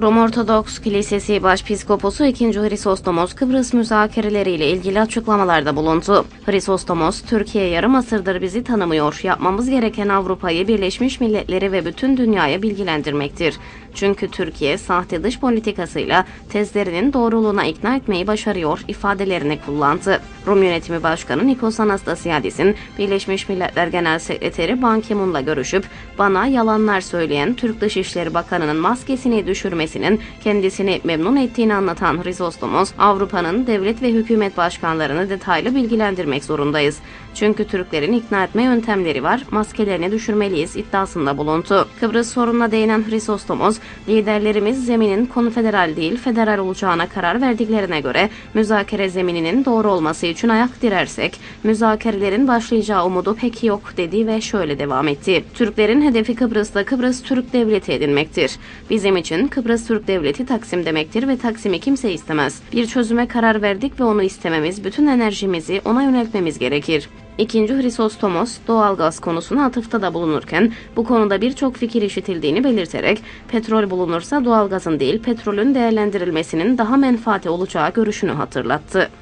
Rum Ortodoks Kilisesi Başpiskoposu 2. Hristostomos Kıbrıs müzakereleriyle ilgili açıklamalarda bulundu. Hristostomos, Türkiye yarım asırdır bizi tanımıyor. Yapmamız gereken Avrupa'yı, Birleşmiş Milletleri ve bütün dünyaya bilgilendirmektir. Çünkü Türkiye sahte dış politikasıyla tezlerinin doğruluğuna ikna etmeyi başarıyor ifadelerini kullandı. Rum Yönetimi Başkanı Nikos Anastasiadis'in Birleşmiş Milletler Genel Sekreteri Ban Ki-moon'la görüşüp bana yalanlar söyleyen Türk Dışişleri Bakanı'nın maskesini düşürmesinin kendisini memnun ettiğini anlatan Hristostomos, Avrupa'nın devlet ve hükümet başkanlarını detaylı bilgilendirmek zorundayız. Çünkü Türklerin ikna etme yöntemleri var, maskelerini düşürmeliyiz iddiasında bulundu. Kıbrıs sorununa değinen Hristostomos, liderlerimiz zeminin konfederal değil federal olacağına karar verdiklerine göre müzakere zemininin doğru olması için ayak dirersek müzakerelerin başlayacağı umudu pek yok dedi ve şöyle devam etti. Türklerin hedefi Kıbrıs'ta Kıbrıs Türk Devleti edinmektir. Bizim için Kıbrıs Türk Devleti Taksim demektir ve Taksim'i kimse istemez. Bir çözüme karar verdik ve onu istememiz, bütün enerjimizi ona yöneltmemiz gerekir. 2. Hristostomos doğalgaz konusuna atıfta da bulunurken bu konuda birçok fikir işitildiğini belirterek petrol bulunursa doğalgazın değil petrolün değerlendirilmesinin daha menfaati olacağı görüşünü hatırlattı.